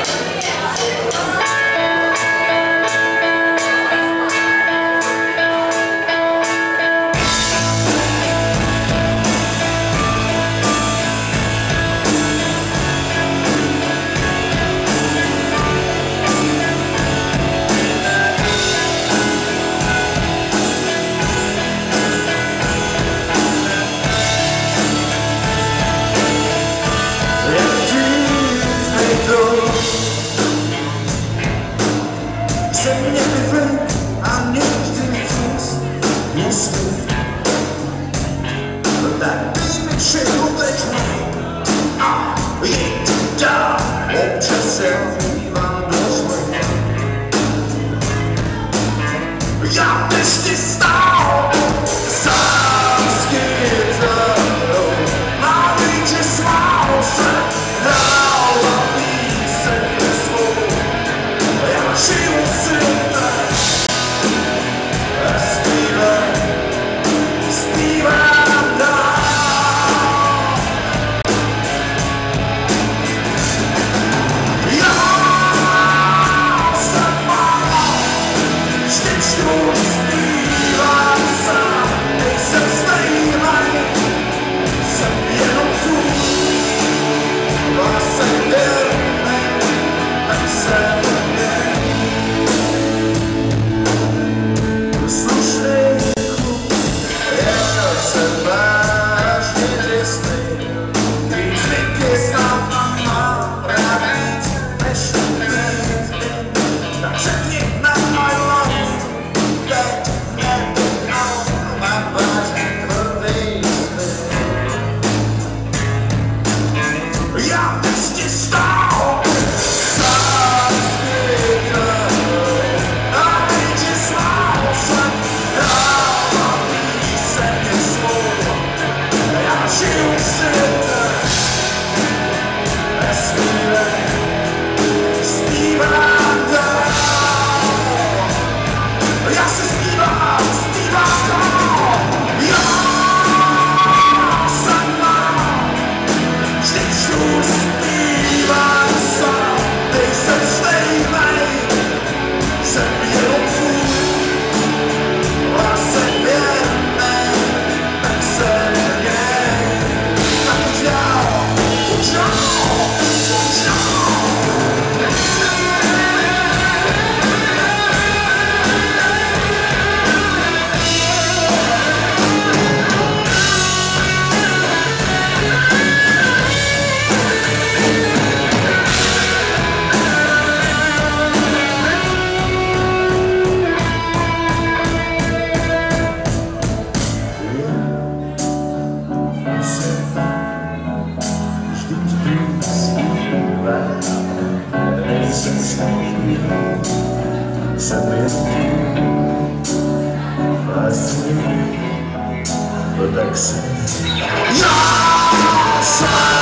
Já ještě stál sám s kytarou, na víče smál se, hrál na píseň svou. Já žiju si teď a zpívám dál. Já jsem mal, vždycky zpívám sám, nejsem stejnej, jsem jenom tvůj, a jsem věrnej, tak jsem slušnej kluk, já jsem vážně těsnej, tvý zvyky znám a mám rád víc, než umít být, tak řekni na I love you, teď nejednou, mám vážně tvrdý smysl. Já ještě stál sám s kytarou, a víče smál jsem, hrál na píseň svou. Já žiju si teď, zpívám dál. Já si zpívám dál. Já jsem mal, vždycky zpívám sám, nejsem stejnej, jsem jenom tvůj, a jsem věrnej, tak jsem něj. Tak pojď dál, pojď dál, pojď dál. Tak jsem já jsem